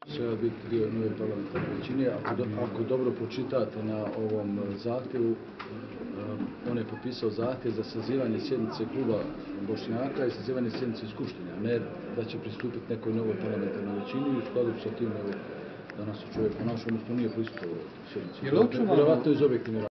Treba biti dio nove parlamentarne većine. Ako dobro pročitate na ovom zahtjevu, on je potpisao zahtjev za sazivanje sjednice kluba Bošnjaka i sazivanje sjednice Skupštine, a ne da će pristupiti nekoj novoj parlamentarnoj većini i u skladu sa tim danas čovjek ponašao, odnosno nije prisustvovao sjednici. Vjerovatno iz objektivnih